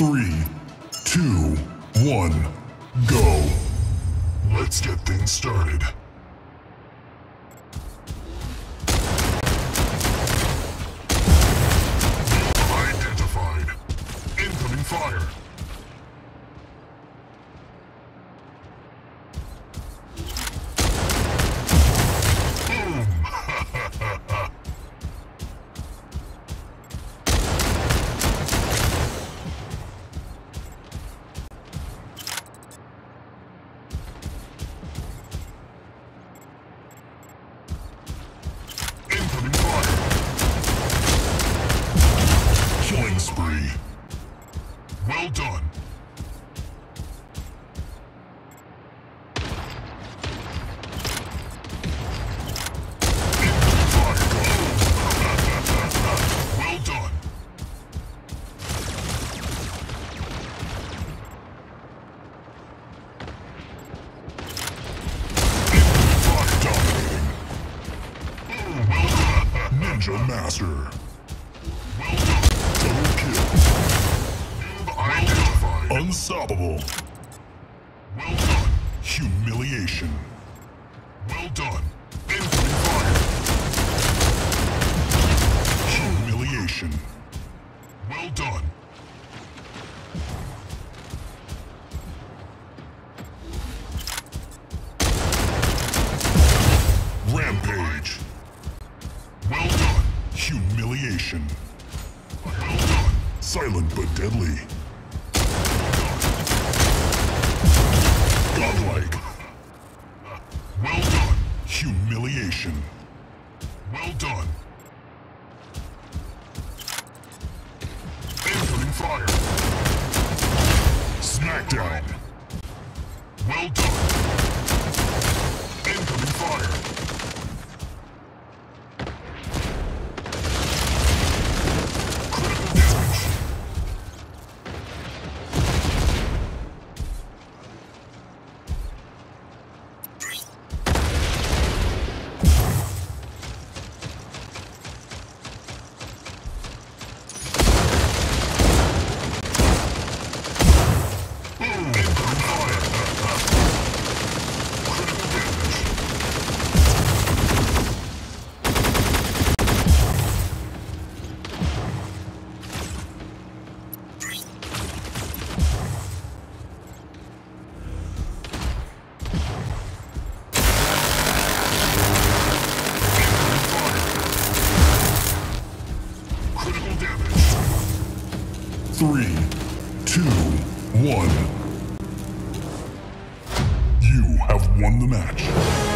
3, 2, 1, go. Let's get things started. Identified. Incoming fire. Boom! Incoming fire. Killing spree. Well done. Incoming fire. Well done. Incoming fire dominating. Well done. Ninja Master. Well done. Double kill. Identified. Unstoppable. Well done. Humiliation. Well done. Incoming fire. Humiliation. Well done. Rampage. Well done. Humiliation. Well done. Silent but deadly. Godlike. Well done. Humiliation. Well done. Incoming fire. Smackdown. Well done. Incoming fire. Critical damage. Critical damage. 3, 2, 1. You have won the match.